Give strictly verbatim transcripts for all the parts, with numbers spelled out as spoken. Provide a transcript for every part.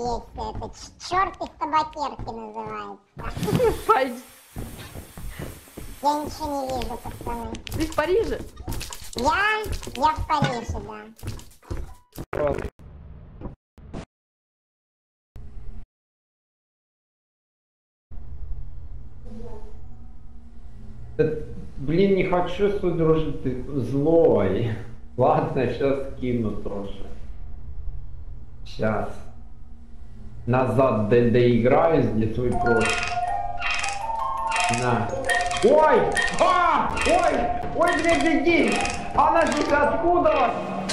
есть, это черт из табакерки называется. Пойди. Я ничего не вижу, пацаны. Ты в Париже? Я? Я в Париже, да. Вот. Да, блин, не хочу с тобой дружить, ты злой. Ладно, сейчас кину тоже. Сейчас. Назад до доиграюсь, где твой прошлый. На. Ой! А! Ой! Ой, блин, беги! Она здесь откуда?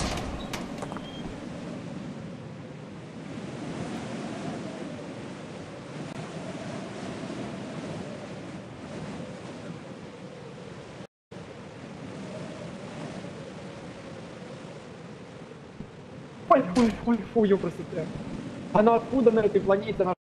Ой, ой, ой, фу, ёпросты. Она откуда на этой планете? Она...